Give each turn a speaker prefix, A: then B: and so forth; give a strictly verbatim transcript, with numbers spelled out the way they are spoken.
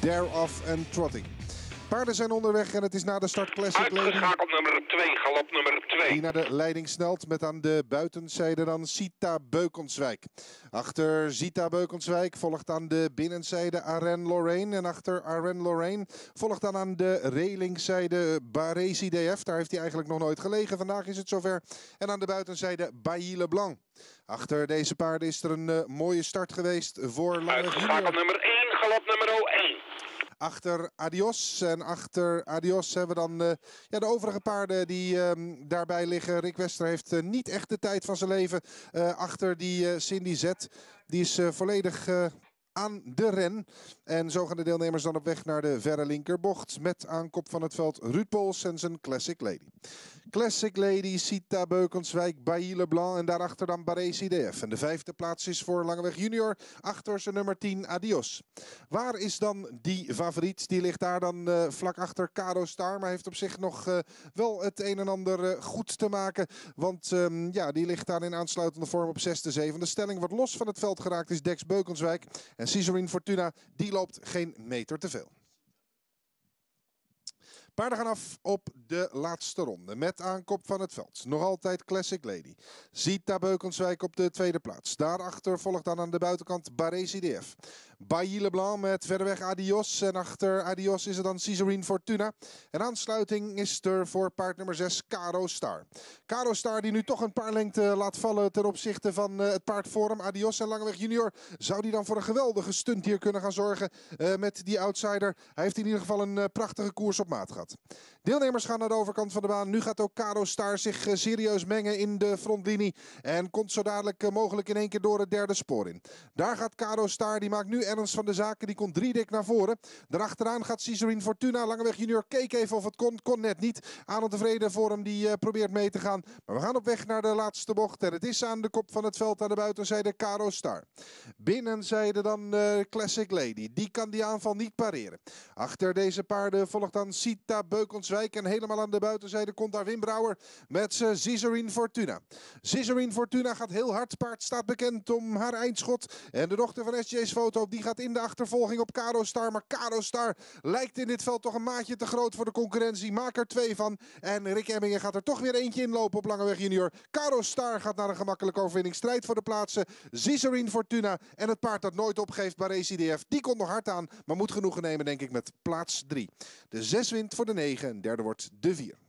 A: Thereof en Trotting. Paarden zijn onderweg en het is na de start Classic Lady.
B: Uitgeschakeld nummer twee, galop nummer twee.
A: Die naar de leiding snelt met aan de buitenzijde dan Sita Beukenswijk. Achter Sita Beukenswijk volgt aan de binnenzijde Aren Lorraine. En achter Aren Lorraine volgt dan aan de relingzijde Baresi D F. Daar heeft hij eigenlijk nog nooit gelegen. Vandaag is het zover. En aan de buitenzijde Bailly Leblanc. Achter deze paarden is er een uh, mooie start geweest voor Langeweg Junior.
B: Uitgeschakeld nummer één, galop nummer één.
A: Achter Adios. En achter Adios hebben we dan uh, ja, de overige paarden die uh, daarbij liggen. Rick Wester heeft uh, niet echt de tijd van zijn leven. Uh, achter die uh, Cindy Z. Die is uh, volledig uh, aan de ren. En zo gaan de deelnemers dan op weg naar de verre linkerbocht. Met aan kop van het veld Ruud Pols en zijn Classic Lady. Classic Lady, Sita Beukenswijk, Bailly Leblanc en daarachter dan Baresi D F. En de vijfde plaats is voor Langeweg Junior, achter zijn nummer tien Adios. Waar is dan die favoriet? Die ligt daar dan uh, vlak achter Caro Star, maar heeft op zich nog uh, wel het een en ander uh, goed te maken. Want um, ja, die ligt daar in aansluitende vorm op zesde, zevende stelling. Wat los van het veld geraakt is Dex Beukenswijk. En Cicerine Fortuna, die loopt geen meter te veel. Paarden gaan af op de laatste ronde met aankop van het veld. Nog altijd Classic Lady. Sita Beukenswijk op de tweede plaats. Daarachter volgt dan aan de buitenkant Baresi D F. Bailly Leblanc met verderweg Adios. En achter Adios is er dan Cicerine Fortuna. En aansluiting is er voor paard nummer zes Caro Star. Caro Star die nu toch een paar lengte laat vallen ten opzichte van uh, het paard voor hem. Adios en Langeweg Junior. Zou die dan voor een geweldige stunt hier kunnen gaan zorgen uh, met die outsider. Hij heeft in ieder geval een uh, prachtige koers op maat gehad. Deelnemers gaan naar de overkant van de baan. Nu gaat ook Caro Star zich uh, serieus mengen in de frontlinie. En komt zo dadelijk uh, mogelijk in één keer door het derde spoor in. Daar gaat Caro Star. Die maakt nu ernst van de zaken. Die komt drie dik naar voren. Daarachteraan gaat Cicerine Fortuna. Langeweg Junior keek even of het kon. Kon net niet. Aan en tevreden voor hem. Die uh, probeert mee te gaan. Maar we gaan op weg naar de laatste bocht. En het is aan de kop van het veld aan de buitenzijde Caro Star. Binnenzijde dan uh, Classic Lady. Die kan die aanval niet pareren. Achter deze paarden volgt dan Sita Beukenswijk. En helemaal aan de buitenzijde komt daar Wim Brouwer met uh, Cicerine Fortuna. Cicerine Fortuna gaat heel hard. Paard staat bekend om haar eindschot. En de dochter van S J's Foto die gaat in de achtervolging op Caro Star. Maar Caro Star lijkt in dit veld toch een maatje te groot voor de concurrentie. Maak er twee van. En Rick Emmingen gaat er toch weer eentje inlopen op Langeweg Junior. Caro Star gaat naar een gemakkelijke overwinning. Strijd voor de plaatsen. Cicerine Fortuna. En het paard dat nooit opgeeft, Baresi D F. Die komt nog hard aan. Maar moet genoegen nemen denk ik met plaats drie. De zes wint voor de negen en derde wordt de vier.